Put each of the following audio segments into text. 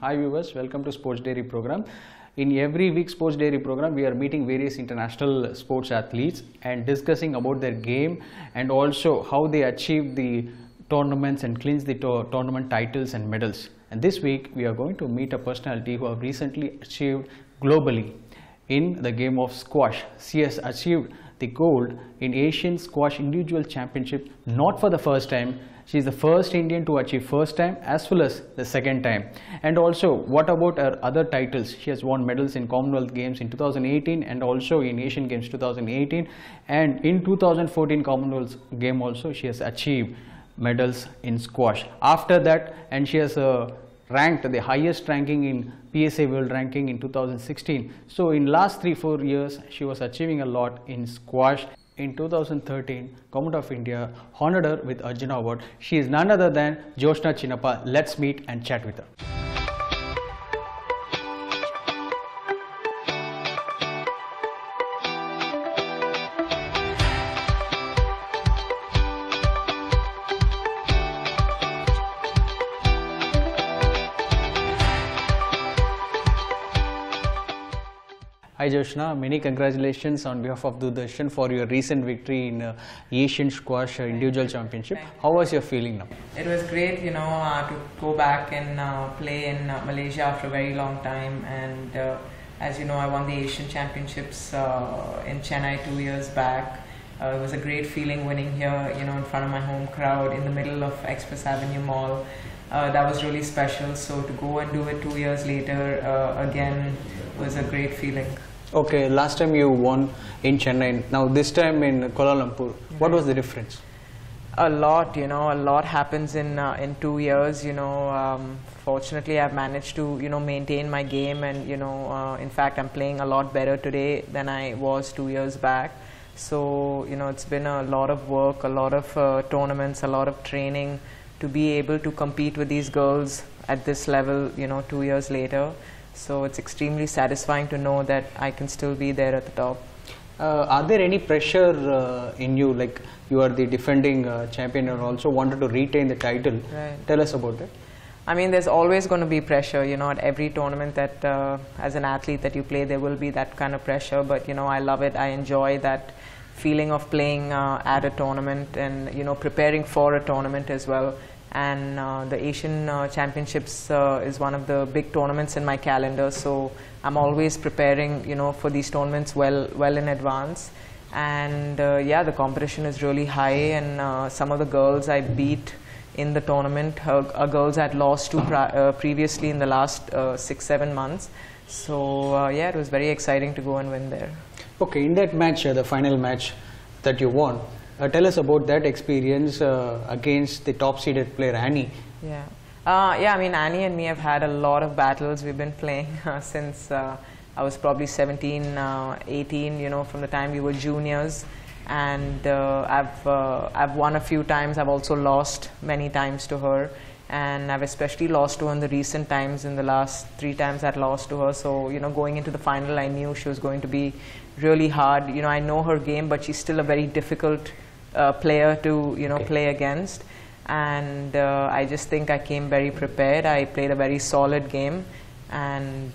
Hi viewers, welcome to Sports Dairy program. In every week Sports Dairy program, we are meeting various international sports athletes and discussing about their game and also how they achieve the tournaments and clinch the tournament titles and medals. And this week we are going to meet a personality who have recently achieved globally in the game of squash. She has achieved the gold in Asian Squash Individual Championship not for the first time. She is the first Indian to achieve first time as well as the second time. And also, what about her other titles? She has won medals in Commonwealth Games in 2018 and also in Asian Games 2018, and in 2014 Commonwealth Game also she has achieved medals in squash. After that, and she has ranked the highest ranking in PSA World Ranking in 2016. So in last 3-4 years she was achieving a lot in squash. In 2013, Government of India honored her with Arjuna Award. She is none other than Jyotsna Chinnappa. Let's meet and chat with her. Hi Jyotsna, many congratulations on behalf of Doordarshan for your recent victory in Asian Squash Individual Championship. How was your feeling now? It was great, to go back and play in Malaysia after a very long time. And as you know, I won the Asian Championships in Chennai 2 years back. It was a great feeling winning here, in front of my home crowd in the middle of Express Avenue Mall. That was really special. So to go and do it 2 years later again was a great feeling. Okay, last time you won in Chennai, now this time in Kuala Lumpur. What was the difference? A lot, a lot happens in 2 years. Fortunately, I've managed to maintain my game, and in fact, I'm playing a lot better today than I was 2 years back. So it's been a lot of work, a lot of tournaments, a lot of training to be able to compete with these girls at this level. 2 years later. So it's extremely satisfying to know that I can still be there at the top. Are there any pressure in you, like you are the defending champion and also wanted to retain the title? Right. Tell us about that. I mean, there's always going to be pressure, at every tournament that as an athlete that you play, there will be that kind of pressure. But, I love it. I enjoy that feeling of playing at a tournament and, preparing for a tournament as well. And the Asian Championships is one of the big tournaments in my calendar, so I'm always preparing, for these tournaments well in advance. And yeah, the competition is really high, and some of the girls I beat in the tournament are girls I'd lost to previously in the last 6-7 months. So yeah, it was very exciting to go and win there. Okay, in that match, the final match that you won, tell us about that experience against the top-seeded player Annie. Yeah, I mean, Annie and me have had a lot of battles. We've been playing since I was probably 17, 18. From the time we were juniors, and I've won a few times. I've also lost many times to her, and I've especially lost to her in the recent times. In the last 3 times I'd lost to her. So going into the final, I knew she was going to be really hard. I know her game, but she's still a very difficult player to play against, and I just think I came very prepared. I played a very solid game, and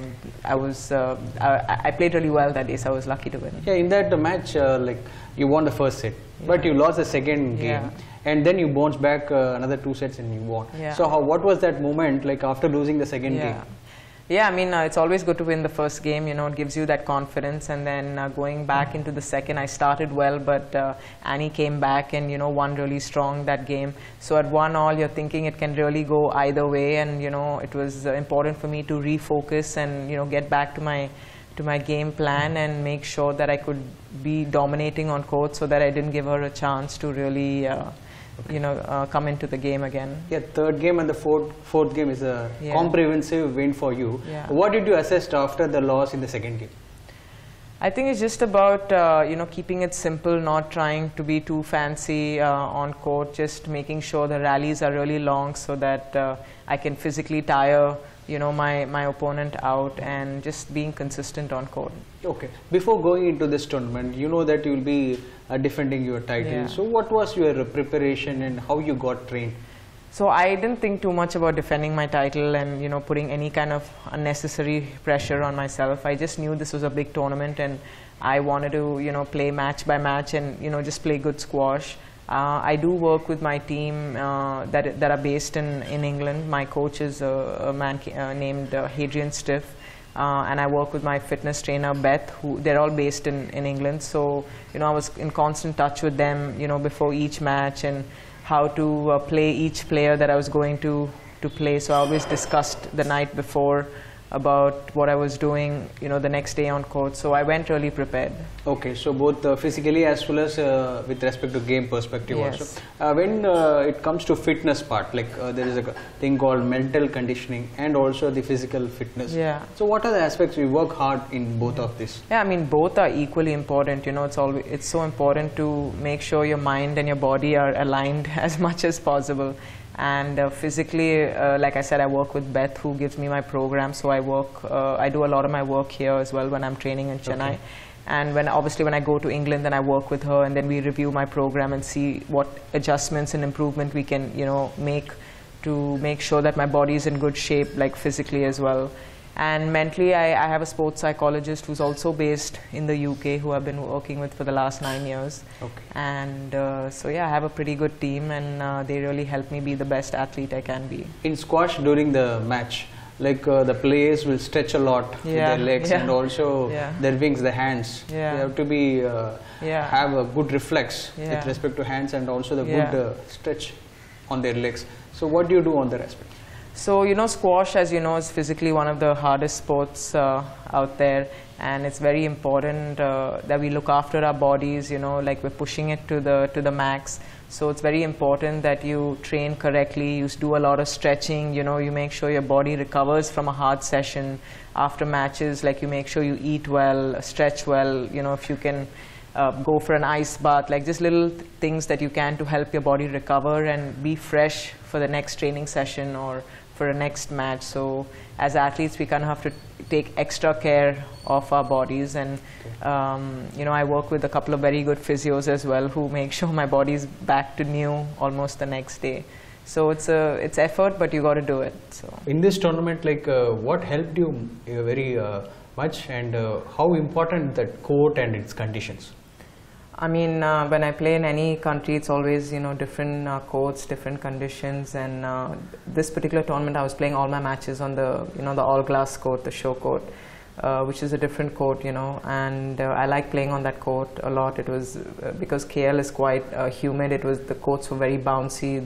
I played really well that day, so I was lucky to win. Yeah, in that match, like you won the first set, but you lost the second game, and then you bounced back another 2 sets and you won. So what was that moment like after losing the second game? Yeah, I mean, it's always good to win the first game, it gives you that confidence. And then going back into the second, I started well, but Annie came back and, won really strong that game. So at 1-all, you're thinking it can really go either way. And, it was important for me to refocus and, get back to my game plan and make sure that I could be dominating on court so that I didn't give her a chance to really come into the game again. Yeah, third game and the fourth game is a comprehensive win for you. What did you assess after the loss in the second game? I think it's just about keeping it simple, not trying to be too fancy on court, just making sure the rallies are really long so that I can physically tire my opponent out, and just being consistent on court. Okay. Before going into this tournament, you know that you will be defending your title. So what was your preparation and how you got trained? So I didn't think too much about defending my title and, you know, putting any kind of unnecessary pressure on myself. I just knew this was a big tournament and I wanted to, you know, play match by match and, you know, just play good squash. I do work with my team that are based in England. My coach is a man named Hadrian Stiff. And I work with my fitness trainer Beth, who they're all based in England. So, you know, I was in constant touch with them, you know, before each match and how to play each player that I was going to play. So I always discussed the night before about what I was doing, you know, the next day on court. So I went really prepared. Okay, so both physically as well as with respect to game perspective Yes. also. When it comes to fitness part, like there is a thing called mental conditioning and also the physical fitness. Yeah. So what are the aspects we work hard in both of this? Yeah, I mean, both are equally important. You know, it's so important to make sure your mind and your body are aligned as much as possible. And physically, like I said, I work with Beth, who gives me my program. So I do a lot of my work here as well when I'm training in Chennai. Okay. And obviously when I go to England, then I work with her, and then we review my program and see what adjustments and improvement we can, you know, make to make sure that my body is in good shape, like physically as well. And mentally, I have a sports psychologist who's also based in the UK, who I've been working with for the last 9 years. Okay. And so yeah, I have a pretty good team, and they really help me be the best athlete I can be. In squash during the match, like the players will stretch a lot with their legs and also their wings, the hands. They have to be have a good reflex with respect to hands and also the good stretch on their legs. So what do you do on that aspect? So, you know, squash, as you know, is physically one of the hardest sports out there, and it's very important that we look after our bodies, you know, like we're pushing it to the max. So it's very important that you train correctly, you do a lot of stretching, you know, you make sure your body recovers from a hard session after matches, like you make sure you eat well, stretch well, you know, if you can go for an ice bath, like just little things that you can to help your body recover and be fresh for the next training session or for a next match. So as athletes, we kind of have to take extra care of our bodies, and you know, I work with a couple of very good physios as well, who make sure my body's back to new almost the next day. So it's effort, but you got to do it. So in this tournament, like what helped you very much, and how important that court and its conditions? I mean, when I play in any country, it's always, you know, different courts, different conditions. And this particular tournament, I was playing all my matches on the, you know, the all-glass court, the show court, which is a different court, you know. And I like playing on that court a lot. It was because KL is quite humid. The courts were very bouncy.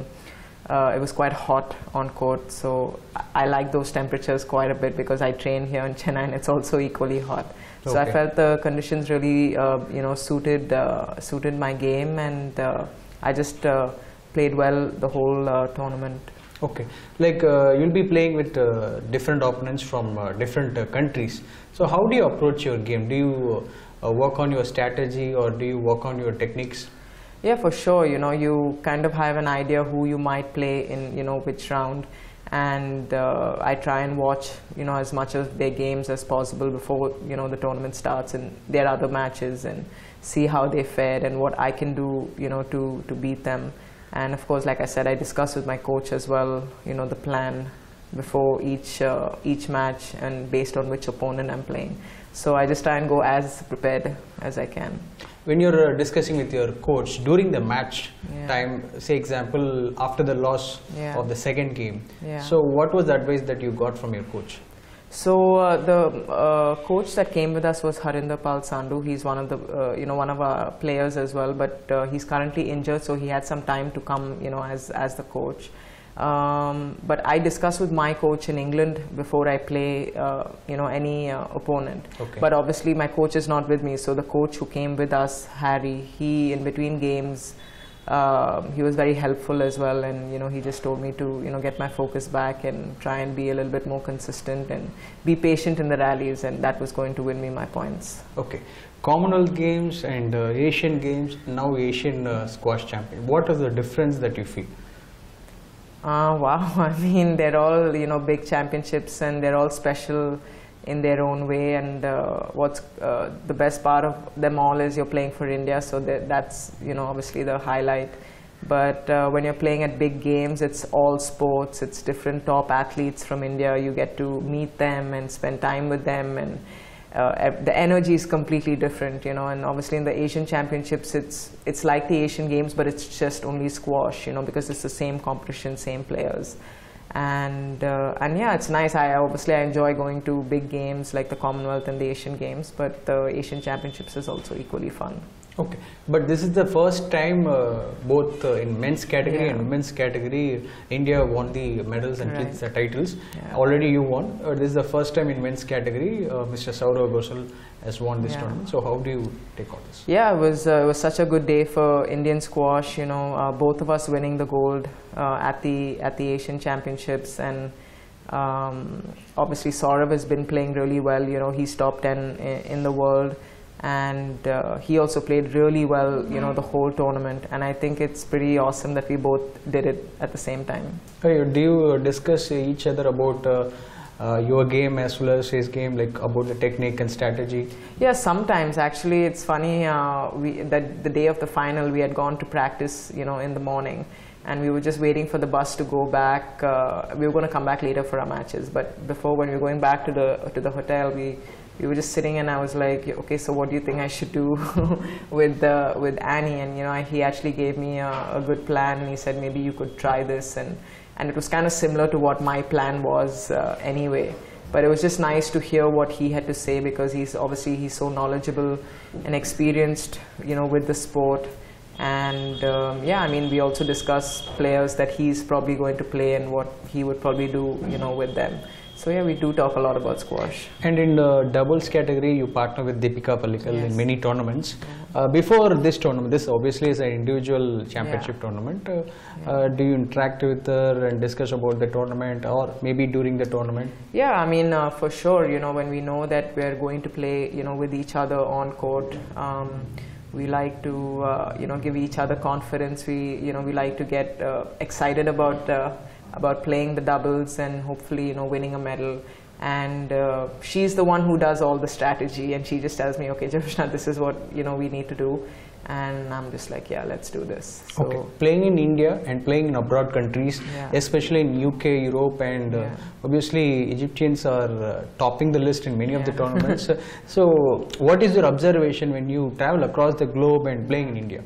It was quite hot on court, so I like those temperatures quite a bit because I train here in Chennai and it's also equally hot. So I felt the conditions really, you know, suited my game, and I just played well the whole tournament. Okay, like you'll be playing with different opponents from different countries. So how do you approach your game? Do you work on your strategy or do you work on your techniques? Yeah, for sure. You know, you kind of have an idea who you might play in, you know, which round. And I try and watch, you know, as much of their games as possible before, you know, the tournament starts and their other matches, and see how they fared and what I can do, you know, to beat them. And of course, like I said, I discuss with my coach as well, you know, the plan before each match and based on which opponent I'm playing. So I just try and go as prepared as I can. When you're discussing with your coach during the match time, say example after the loss of the second game, so what was the advice that you got from your coach? So the coach that came with us was Harinder Pal Sandhu. He's one of the you know, one of our players as well, but he's currently injured, so he had some time to come, you know, as the coach. But I discuss with my coach in England before I play, you know, any opponent. But obviously my coach is not with me, so the coach who came with us, Harry, he in between games, he was very helpful as well, and you know, he just told me to, you know, get my focus back and try and be a little bit more consistent and be patient in the rallies, and that was going to win me my points. Okay. Commonwealth Games and Asian Games, now Asian Squash Champion. What is the difference that you feel? Wow, I mean, they're all, you know, big championships, and they're all special in their own way, and what's the best part of them all is you're playing for India, so that's, you know, obviously the highlight. But when you're playing at big games, it's all sports. It's different top athletes from India. You get to meet them and spend time with them, and the energy is completely different, you know. And obviously in the Asian Championships, it's like the Asian Games, but it's just only squash, you know, because it's the same competition, same players. And yeah, it's nice. I enjoy going to big games like the Commonwealth and the Asian Games, but the Asian Championships is also equally fun. Okay, but this is the first time both in men's category and women's category India won the medals and titles. Yeah. Already you won. This is the first time in men's category Mr. Saurav Ghosal has won this tournament. So how do you take all this? Yeah, it was such a good day for Indian squash. You know, both of us winning the gold at the Asian Championships, and obviously Saurav has been playing really well. You know, he's top 10 in the world. And he also played really well, you know, the whole tournament. And I think it's pretty awesome that we both did it at the same time. Do you discuss each other about your game as well as his game, like about the technique and strategy? Yeah, sometimes. Actually, it's funny, that the day of the final, we had gone to practice, you know, in the morning. And we were just waiting for the bus to go back. We were going to come back later for our matches. But before, when we were going back to the hotel, we were just sitting, and I was like, okay, so what do you think I should do with Annie? And you know, he actually gave me a good plan, and he said maybe you could try this, and it was kind of similar to what my plan was anyway. But it was just nice to hear what he had to say, because he's so knowledgeable and experienced, you know, with the sport. And yeah, I mean, we also discuss players that he's probably going to play and what he would probably do, you know, with them. So yeah, we do talk a lot about squash. And in the doubles category, you partner with Deepika Pallikal in many tournaments. Before this tournament, this obviously is an individual championship tournament. Do you interact with her and discuss about the tournament, or maybe during the tournament? Yeah, I mean, for sure. You know, when we know that we're going to play, you know, with each other on court, we like to, you know, give each other confidence. We like to get excited about playing the doubles and hopefully, you know, winning a medal. And she's the one who does all the strategy, and she just tells me, okay, Jyothna, this is what, you know, we need to do. And I'm just like, yeah, let's do this. So okay. Playing in India and playing in abroad countries, especially in UK, Europe, and obviously Egyptians are topping the list in many of the tournaments. So what is your observation when you travel across the globe and playing in India?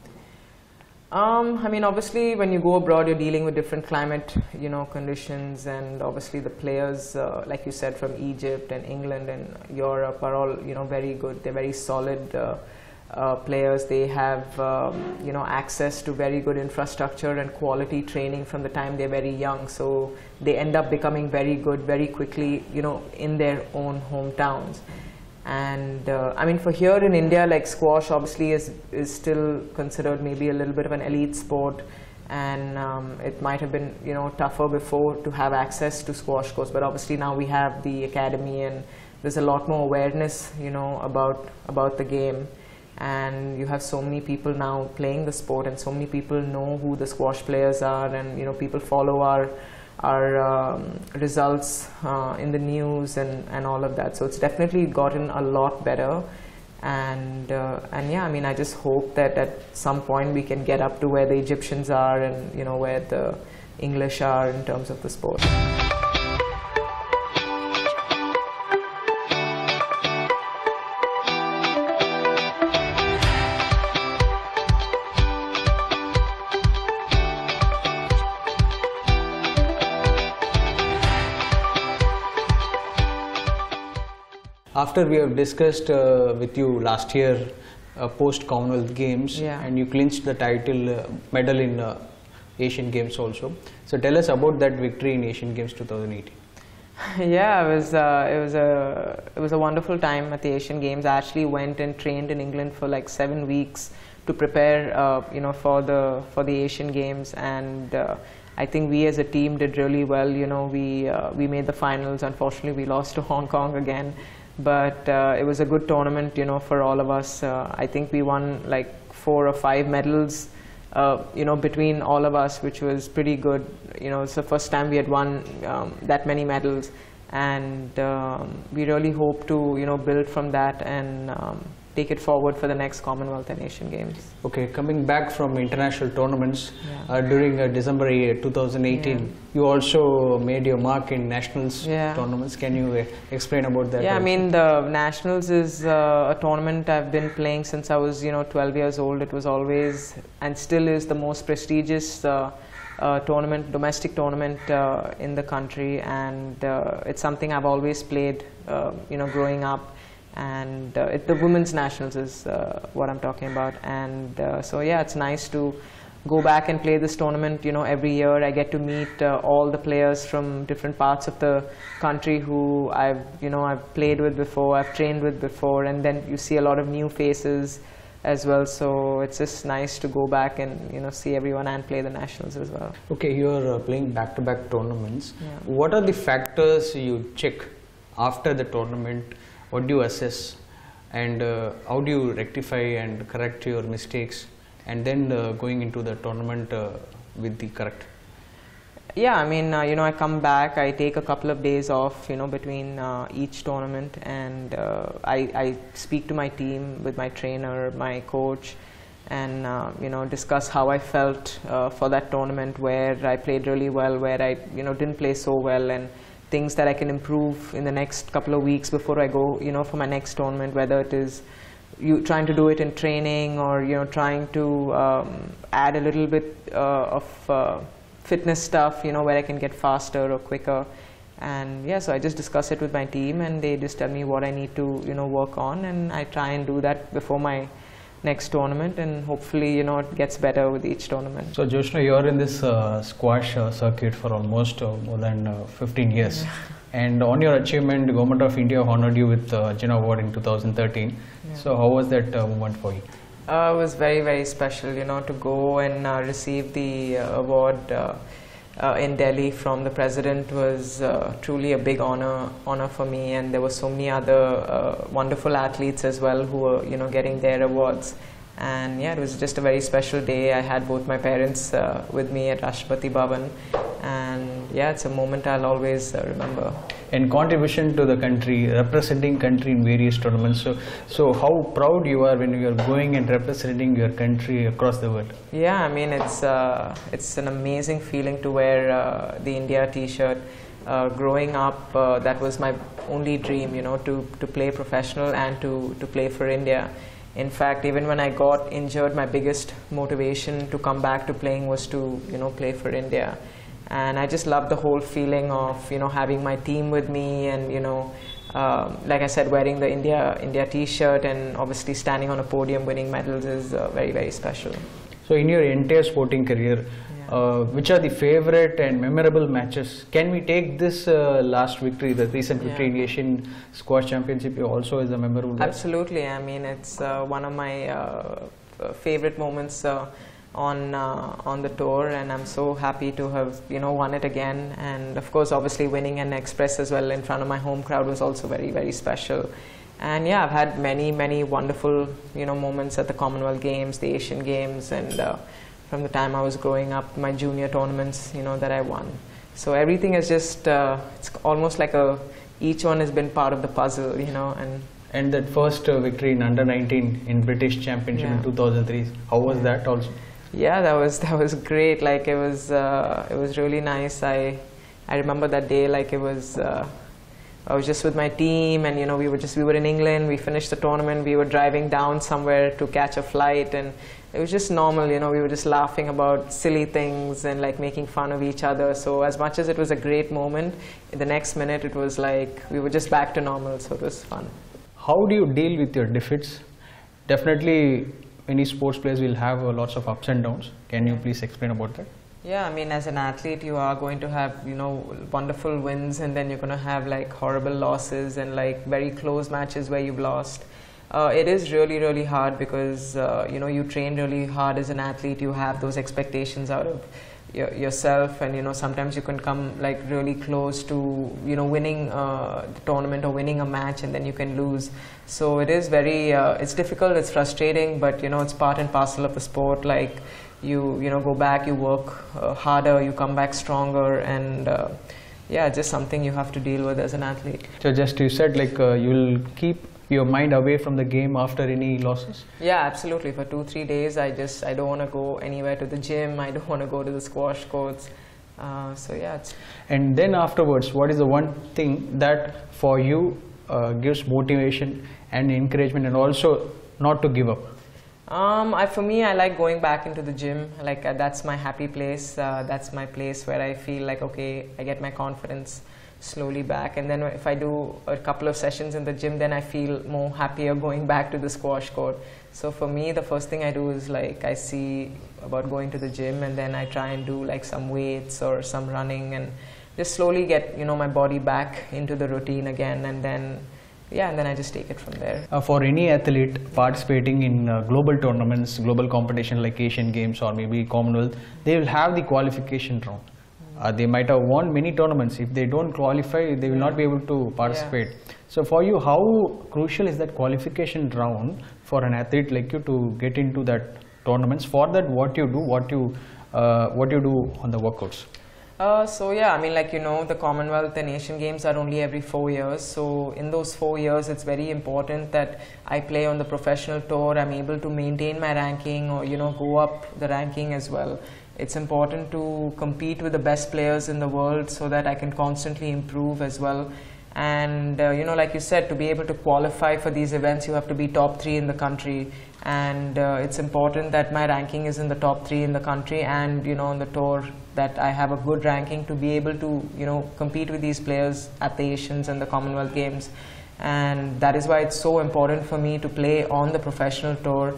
I mean, obviously, when you go abroad, you're dealing with different climate, you know, conditions, and obviously the players, like you said, from Egypt and England and Europe are all, you know, very good. They're very solid players. They have, you know, access to very good infrastructure and quality training from the time they're very young. So they end up becoming very good very quickly, you know, in their own hometowns. And I mean, for here in India, like squash obviously is still considered maybe a little bit of an elite sport, and it might have been, you know, tougher before to have access to squash courts, but obviously now we have the academy, and there's a lot more awareness, you know, about the game, and you have so many people now playing the sport, and so many people know who the squash players are, and you know, people follow our results in the news and all of that. So it's definitely gotten a lot better, and yeah, I mean, I just hope that at some point we can get up to where the Egyptians are, and you know, where the English are in terms of the sport. After we have discussed with you last year post Commonwealth Games, and you clinched the title medal in Asian Games also. So tell us about that victory in Asian Games 2018. Yeah, it was a wonderful time at the Asian Games. I actually went and trained in England for like 7 weeks to prepare, you know, for the Asian Games, and I think we as a team did really well. You know, we made the finals. Unfortunately, we lost to Hong Kong again. But it was a good tournament, you know, for all of us. I think we won like 4 or 5 medals, you know, between all of us, which was pretty good. You know, it's the first time we had won that many medals, and we really hope to, you know, build from that and take it forward for the next Commonwealth and Asian Games. Okay, coming back from international tournaments, during December 2018, you also made your mark in nationals tournaments. Can you explain about that? Yeah, I mean, the nationals is a tournament I've been playing since I was 12 years old. It was always and still is the most prestigious tournament, domestic tournament in the country, and it's something I've always played growing up. And the women's nationals is what I'm talking about, and so yeah, it's nice to go back and play this tournament. Every year I get to meet all the players from different parts of the country who I've played with before, I've trained with before, and then you see a lot of new faces as well. So it's just nice to go back and see everyone and play the nationals as well. Okay, you're playing back-to-back tournaments. What are the factors you check after the tournament? What do you assess, and how do you rectify and correct your mistakes, and then going into the tournament with the correct? Yeah, I mean, I come back, I take a couple of days off, between each tournament, and I speak to my team with my trainer, my coach, and discuss how I felt for that tournament, where I played really well, where I didn't play so well, and things that I can improve in the next couple of weeks before I go for my next tournament, whether it is trying to do it in training, or trying to add a little bit of fitness stuff, where I can get faster or quicker. And yeah, so I just discuss it with my team, and they just tell me what I need to work on, and I try and do that before my next tournament, and hopefully it gets better with each tournament. So Jyotsna, you are in this squash circuit for almost more than 15 years, and on your achievement, the Government of India honored you with the Arjuna Award in 2013. So how was that moment for you? It was very, very special, to go and receive the award in Delhi from the President was truly a big honor for me, and there were so many other wonderful athletes as well who were getting their awards. And yeah, it was just a very special day. I had both my parents with me at Rashtrapati Bhavan, and yeah, it's a moment I'll always remember. And contribution to the country, representing country in various tournaments. So how proud you are when you are going and representing your country across the world? Yeah, I mean, it's an amazing feeling to wear the India T-shirt. Growing up, that was my only dream, to play professional and to play for India. In fact, even when I got injured, my biggest motivation to come back to playing was to play for India. And I just love the whole feeling of having my team with me, and like I said, wearing the India T-shirt, and obviously standing on a podium winning medals is very, very special. So in your entire sporting career, which are the favorite and memorable matches? Can we take this last victory, the recent victory in Asian Squash Championship, also as a memorable? Absolutely. I mean, it's one of my favorite moments on the tour, and I'm so happy to have won it again. And of course, obviously winning an Express as well in front of my home crowd was also very, very special. And yeah, I've had many wonderful moments at the Commonwealth Games, the Asian Games, and from the time I was growing up, my junior tournaments that I won. So everything is just it's almost like each one has been part of the puzzle, And that first victory in under-19 in British Championship in 2003, how was that also? Yeah, that was great. Like it was really nice. I remember that day like it was. I was just with my team, and we were in England. We finished the tournament. We were driving down somewhere to catch a flight, and it was just normal. We were just laughing about silly things and like making fun of each other. So as much as it was a great moment, in the next minute it was like we were just back to normal. So it was fun. How do you deal with your defeats? Definitely, any sports players will have lots of ups and downs. Can you please explain about that? Yeah, I mean, as an athlete, you are going to have, wonderful wins, and then you're going to have like horrible losses and like very close matches where you've lost. It is really, really hard because, you train really hard as an athlete. You have those expectations out of yourself, and sometimes you can come like really close to winning the tournament or winning a match, and then you can lose. So it is very it's difficult, it's frustrating, but it's part and parcel of the sport. Like you go back, you work harder, you come back stronger, and yeah, just something you have to deal with as an athlete. So just you said like your mind away from the game after any losses? Yeah, absolutely. For 2-3 days, I don't want to go anywhere to the gym. I don't want to go to the squash courts. So yeah. And then afterwards, what is the one thing that for you gives motivation and encouragement, and also not to give up? For me, I like going back into the gym. Like that's my happy place. That's my place where I feel like, okay, I get my confidence slowly back. And then if I do a couple of sessions in the gym, then I feel more happier going back to the squash court. So for me, the first thing I do is like I see about going to the gym, and then I try and do like some weights or some running, and just slowly get my body back into the routine again, and then I just take it from there. For any athlete participating in global tournaments, global competition like Asian Games or maybe Commonwealth, they will have the qualification round. They might have won many tournaments. If they don't qualify, they will not be able to participate. Yeah. So for you, how crucial is that qualification round for an athlete like you to get into that tournaments? For that, what you do on the workouts? So yeah, I mean, like the Commonwealth and Asian Games are only every 4 years. So in those 4 years, it's very important that I play on the professional tour. I'm able to maintain my ranking, or go up the ranking as well. It's important to compete with the best players in the world so that I can constantly improve as well. And like you said, to be able to qualify for these events, you have to be top 3 in the country. And it's important that my ranking is in the top 3 in the country, and on the tour that I have a good ranking to be able to compete with these players at the Asians and the Commonwealth Games. And that is why it's so important for me to play on the professional tour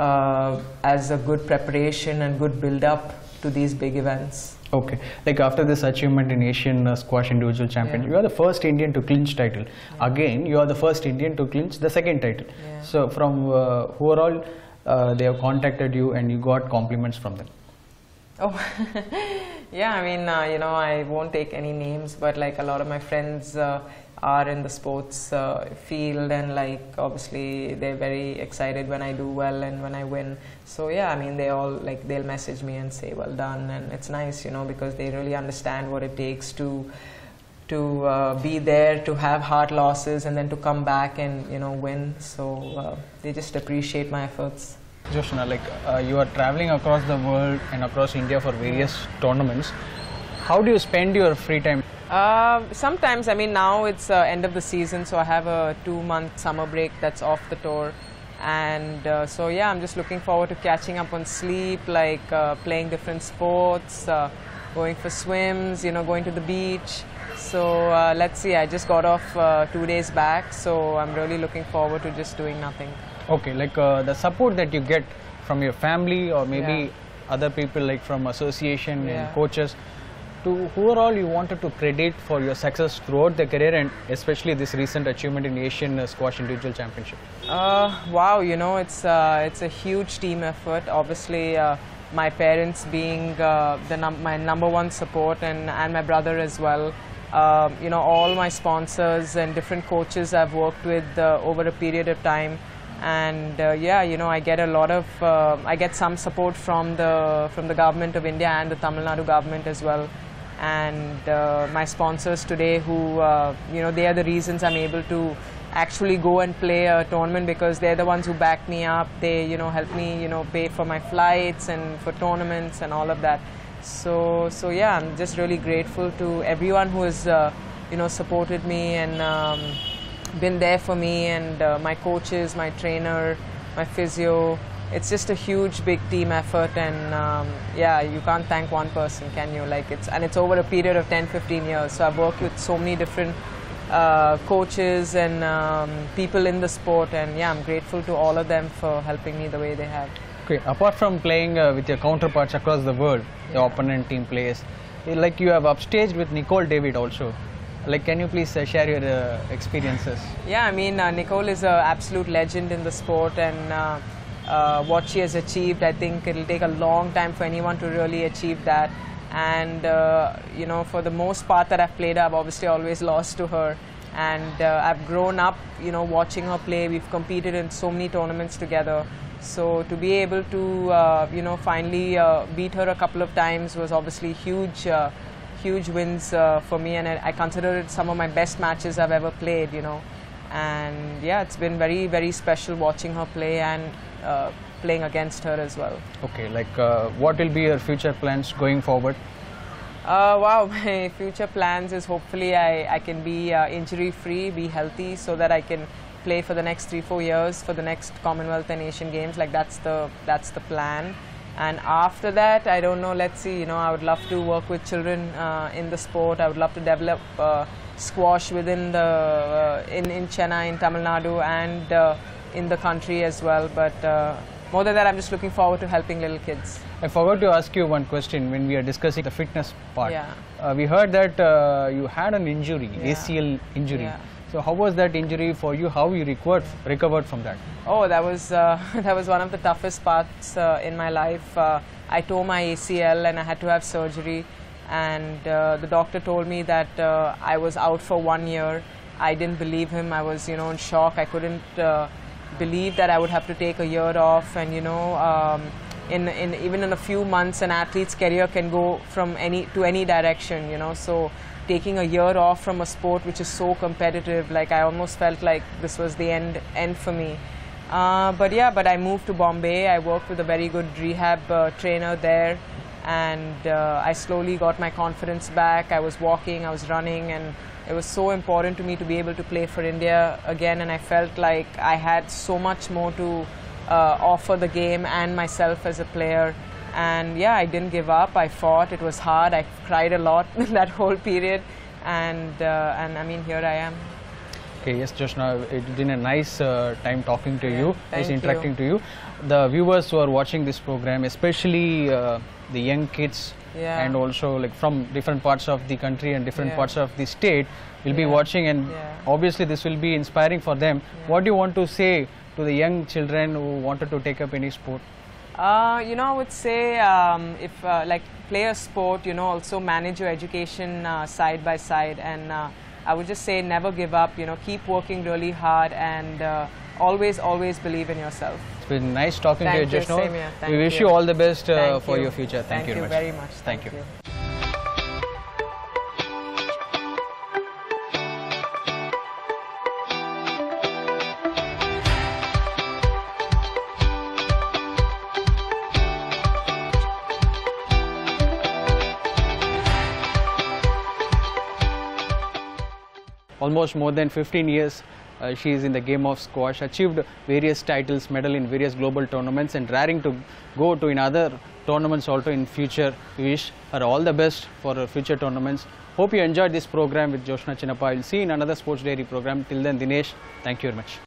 as a good preparation and good build up to these big events. Okay, like after this achievement in Asian Squash Individual Championship, you are the first Indian to clinch title. Again, you are the first Indian to clinch the second title. So from who are all they have contacted you and you got compliments from them? Oh, yeah, I mean, I won't take any names, but like a lot of my friends are in the sports field, and like obviously they're very excited when I do well and when I win. So yeah, I mean, they all like, they'll message me and say well done, and it's nice, because they really understand what it takes to be there, to have hard losses, and then to come back and win. So they just appreciate my efforts. Jyotsna, like you are traveling across the world and across India for various tournaments. How do you spend your free time? Sometimes, I mean, now it's end of the season, so I have a 2-month summer break that's off the tour. And so yeah, I'm just looking forward to catching up on sleep, like playing different sports, going for swims, going to the beach. So let's see, I just got off 2 days back, so I'm really looking forward to just doing nothing. Okay, like the support that you get from your family or maybe other people, like from association and coaches, to who are all you wanted to credit for your success throughout the career, and especially this recent achievement in Asian Squash Individual Championship? Wow, it's a huge team effort. Obviously, my parents being my number one support, and my brother as well. All my sponsors and different coaches I've worked with over a period of time. And I get a lot of I get some support from the government of India and the Tamil Nadu government as well. And my sponsors today, who they are the reasons I'm able to actually go and play a tournament, because they're the ones who back me up. They help me pay for my flights and for tournaments and all of that. So yeah, I'm just really grateful to everyone who has supported me and been there for me, and my coaches, my trainer, my physio. It's just a huge big team effort, and yeah, you can't thank one person, can you? Like it's over a period of 10-15 years. So I've worked with so many different coaches and people in the sport, and yeah, I'm grateful to all of them for helping me the way they have. Okay, apart from playing with your counterparts across the world, the opponent team players, like you have upstaged with Nicol David also. Like, can you please share your experiences? Yeah, I mean, Nicol is an absolute legend in the sport, and what she has achieved, I think it'll take a long time for anyone to really achieve that. And for the most part that I've played, I've obviously always lost to her. And I've grown up, watching her play. We've competed in so many tournaments together. So to be able to, finally beat her a couple of times was obviously huge wins for me, and I consider it some of my best matches I've ever played, And yeah, it's been very, very special watching her play and playing against her as well. Okay, like what will be your future plans going forward? Wow, my future plans is hopefully I can be injury free, be healthy, so that I can play for the next 3-4 years for the next Commonwealth and Asian Games. Like that's the plan. And after that, I don't know, let's see, you know, I would love to work with children in the sport. I would love to develop squash within the in Chennai, in Tamil Nadu, and in the country as well. But more than that, I'm just looking forward to helping little kids. I forgot to ask you one question when we are discussing the fitness part. Yeah. We heard that you had an injury, Yeah. ACL injury. Yeah. So how was that injury for you? How you recovered from that? Oh, that was that was one of the toughest parts in my life. I tore my ACL and I had to have surgery, and the doctor told me that I was out for 1 year. I didn't believe him. I was, you know, in shock. I couldn't believe that I would have to take a year off, and you know, even in a few months, an athlete's career can go from any direction. You know, so taking a year off from a sport which is so competitive, like I almost felt like this was the end for me. But I moved to Bombay. I worked with a very good rehab trainer there, and I slowly got my confidence back. I was walking, I was running, and it was so important to me to be able to play for India again, and I felt like I had so much more to offer the game and myself as a player. And yeah, I didn't give up. I fought. It was hard. I cried a lot in that whole period, and I mean, here I am. Okay, yes, Jyotsna, it's been a nice time talking to you, nice interacting to you. The viewers who are watching this program, especially the young kids, and also like from different parts of the country and different parts of the state, will be watching, and obviously this will be inspiring for them. What do you want to say to the young children who wanted to take up any sport? You know, I would say if like play a sport, you know, also manage your education side by side, and I would just say never give up, you know, keep working really hard, and always believe in yourself. It's been nice talking to you, Jyotsna. Same here. We wish you all the best for your future. Thank you very much. Thank you. Almost more than 15 years she is in the game of squash, achieved various titles, medal in various global tournaments, and raring to go to in other tournaments also in future. We wish her all the best for her future tournaments. Hope you enjoyed this program with Jyotsna Chinnappa. We'll see you in another Sports Diary program. Till then, Dinesh, thank you very much.